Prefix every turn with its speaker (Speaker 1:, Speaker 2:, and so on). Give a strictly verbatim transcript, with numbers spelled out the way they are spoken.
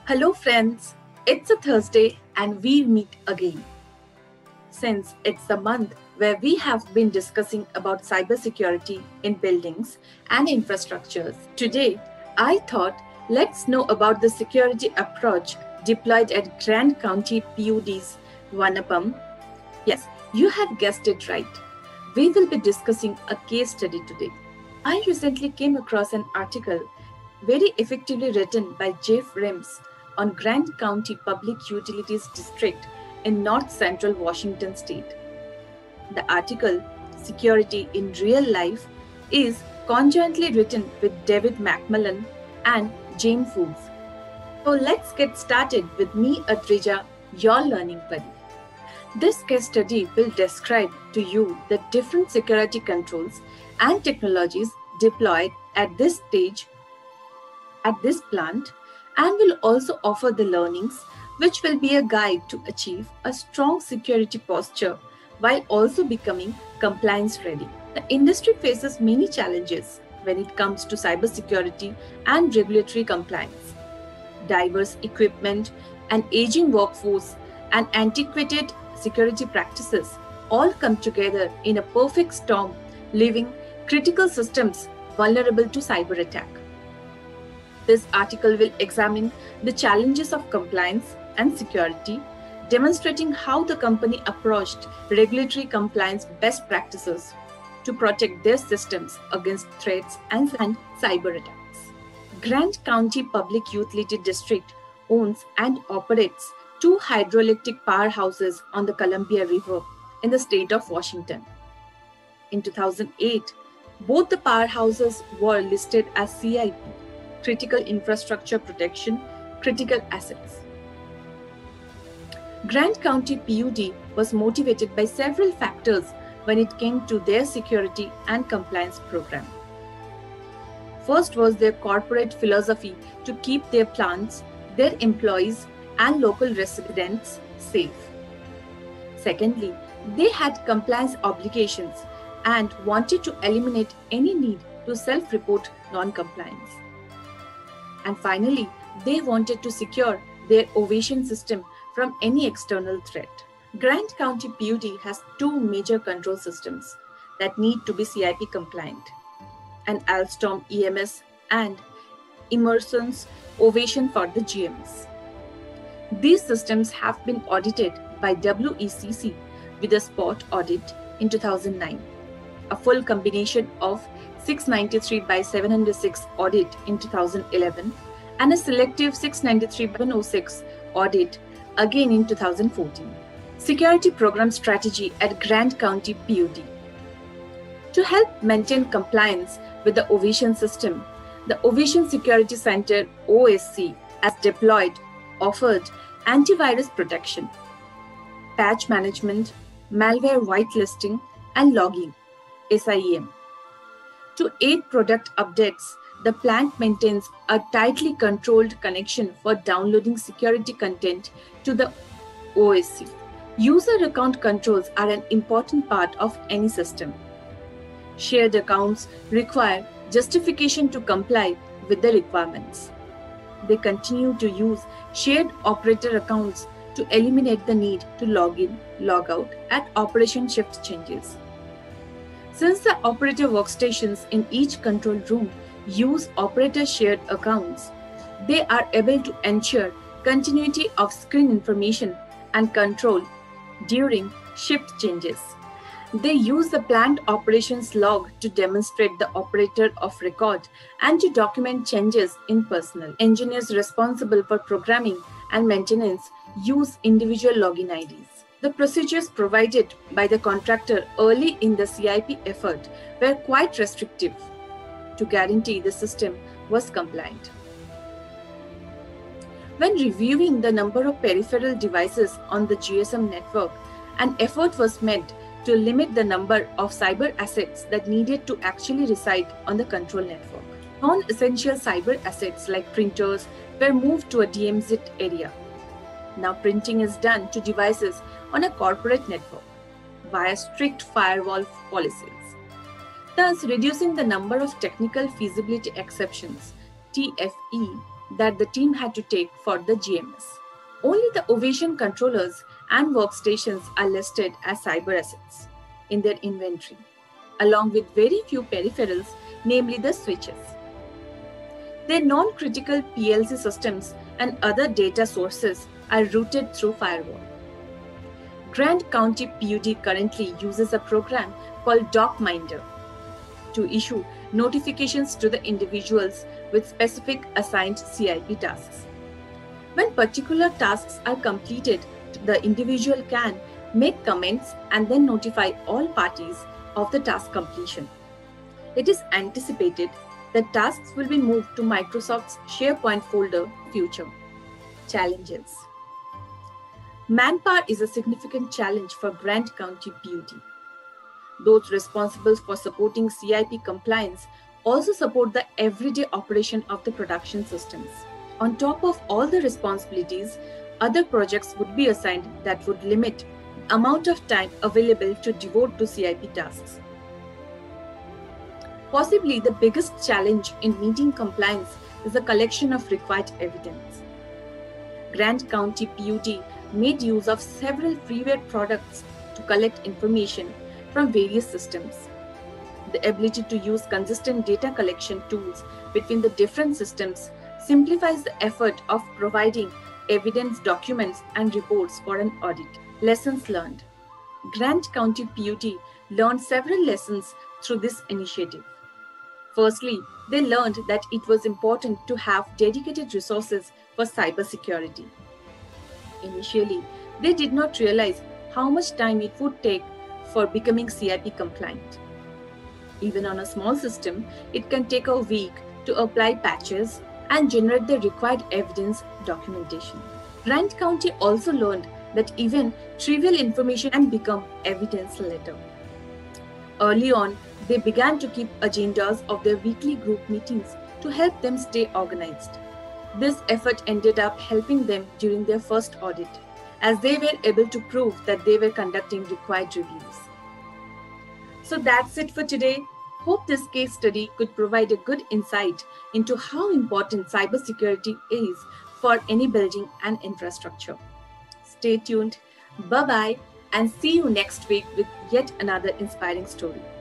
Speaker 1: Hello, friends. It's a Thursday and we meet again. Since it's the month where we have been discussing about cybersecurity in buildings and infrastructures, today I thought let's know about the security approach deployed at Grand County P U D's Vanapam. Yes, you have guessed it right. We will be discussing a case study today. I recently came across an article very effectively written by Jeff Rims on Grand County Public Utilities District in North Central Washington State. The article, Security in Real Life, is conjointly written with David McMillan and Jane Fools. So let's get started with me, Adrija, your learning buddy. This case study will describe to you the different security controls and technologies deployed at this stage at this plant, and will also offer the learnings which will be a guide to achieve a strong security posture while also becoming compliance ready. The industry faces many challenges when it comes to cybersecurity and regulatory compliance. Diverse equipment, an aging workforce, and antiquated security practices all come together in a perfect storm, leaving critical systems vulnerable to cyber attack. This article will examine the challenges of compliance and security, demonstrating how the company approached regulatory compliance best practices to protect their systems against threats and cyber attacks. Grand County Public Utility District owns and operates two hydroelectric powerhouses on the Columbia River in the state of Washington. In two thousand eight, both the powerhouses were listed as C I P, Critical Infrastructure Protection, Critical Assets. Grand County P U D was motivated by several factors when it came to their security and compliance program. First was their corporate philosophy to keep their plants, their employees, and local residents safe. Secondly, they had compliance obligations and wanted to eliminate any need to self-report non-compliance. And finally, they wanted to secure their ovation system from any external threat. Grand County P U D has two major control systems that need to be C I P compliant: an Alstom E M S and Emerson's Ovation for the G Ms. These systems have been audited by W E C C with a spot audit in two thousand nine, a full combination of six ninety-three by seven oh six audit in two thousand eleven, and a selective six ninety-three by one oh six audit again in two thousand fourteen. Security Program Strategy at Grand County P U D. To help maintain compliance with the Ovation system, the Ovation Security Center O S C, as deployed, offered antivirus protection, patch management, malware whitelisting, and logging S I E M. To aid product updates, the plant maintains a tightly controlled connection for downloading security content to the O S C. User account controls are an important part of any system. Shared accounts require justification to comply with the requirements. They continue to use shared operator accounts to eliminate the need to log in, log out at operation shift changes. Since the operator workstations in each control room use operator shared accounts, they are able to ensure continuity of screen information and control during shift changes. They use the plant operations log to demonstrate the operator of record and to document changes in personnel. Engineers responsible for programming and maintenance use individual login I Ds. The procedures provided by the contractor early in the C I P effort were quite restrictive to guarantee the system was compliant. When reviewing the number of peripheral devices on the G S M network, an effort was made to limit the number of cyber assets that needed to actually reside on the control network. Non-essential cyber assets like printers were moved to a D M Z area. Now printing is done to devices on a corporate network via strict firewall policies, thus reducing the number of technical feasibility exceptions T F E that the team had to take for the G M S. Only the Ovation controllers and workstations are listed as cyber assets in their inventory, along with very few peripherals, namely the switches. Their non-critical P L C systems and other data sources are routed through firewall. Grant County P U D currently uses a program called DocMinder to issue notifications to the individuals with specific assigned C I P tasks. When particular tasks are completed, the individual can make comments and then notify all parties of the task completion. It is anticipated that tasks will be moved to Microsoft's SharePoint folder future. Challenges. Manpower is a significant challenge for Grant County P U D. Those responsible for supporting C I P compliance also support the everyday operation of the production systems. On top of all the responsibilities, other projects would be assigned that would limit the amount of time available to devote to C I P tasks. Possibly the biggest challenge in meeting compliance is the collection of required evidence. Grant County P U D made use of several freeware products to collect information from various systems. The ability to use consistent data collection tools between the different systems simplifies the effort of providing evidence documents and reports for an audit. Lessons learned. Grant County P U D learned several lessons through this initiative. Firstly, they learned that it was important to have dedicated resources for cybersecurity. Initially, they did not realize how much time it would take for becoming C I P compliant. Even on a small system, it can take a week to apply patches and generate the required evidence documentation. Grant County also learned that even trivial information can become evidence later. Early on, they began to keep agendas of their weekly group meetings to help them stay organized. This effort ended up helping them during their first audit, as they were able to prove that they were conducting required reviews. So that's it for today. Hope this case study could provide a good insight into how important cybersecurity is for any building and infrastructure. Stay tuned. Bye-bye, and see you next week with yet another inspiring story.